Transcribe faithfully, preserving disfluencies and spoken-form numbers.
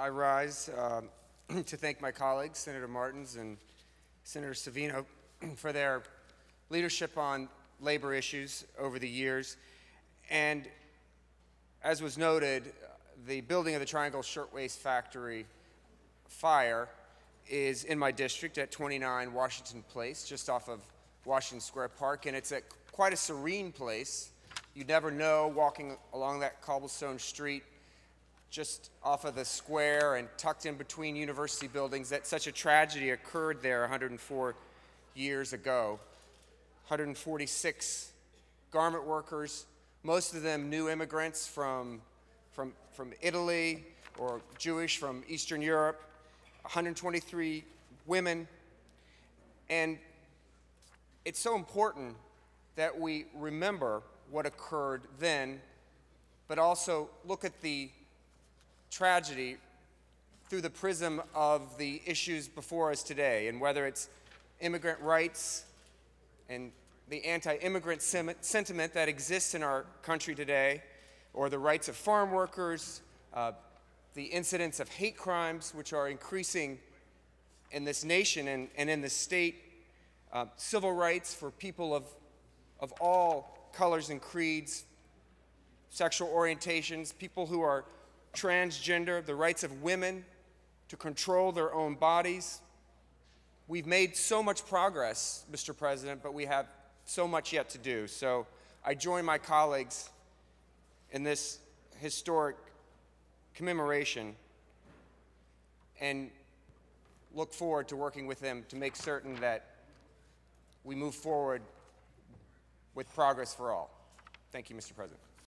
I rise um, to thank my colleagues, Senator Martins and Senator Savino, for their leadership on labor issues over the years. And as was noted, the building of the Triangle Shirtwaist Factory fire is in my district at twenty-nine Washington Place, just off of Washington Square Park, and it's at quite a serene place. You'd never know walking along that cobblestone street just off of the square and tucked in between university buildings that such a tragedy occurred there one hundred four years ago. one hundred forty-six garment workers, most of them new immigrants from, from, from Italy or Jewish from Eastern Europe, one hundred twenty-three women. And it's so important that we remember what occurred then, but also look at the tragedy through the prism of the issues before us today, and whether it's immigrant rights and the anti-immigrant sentiment that exists in our country today, or the rights of farm workers, uh, the incidents of hate crimes, which are increasing in this nation and, and in the state, uh, civil rights for people of, of all colors and creeds, sexual orientations, people who are transgender, the rights of women to control their own bodies. We've made so much progress, Mister President, but we have so much yet to do. So I join my colleagues in this historic commemoration and look forward to working with them to make certain that we move forward with progress for all. Thank you, Mister President.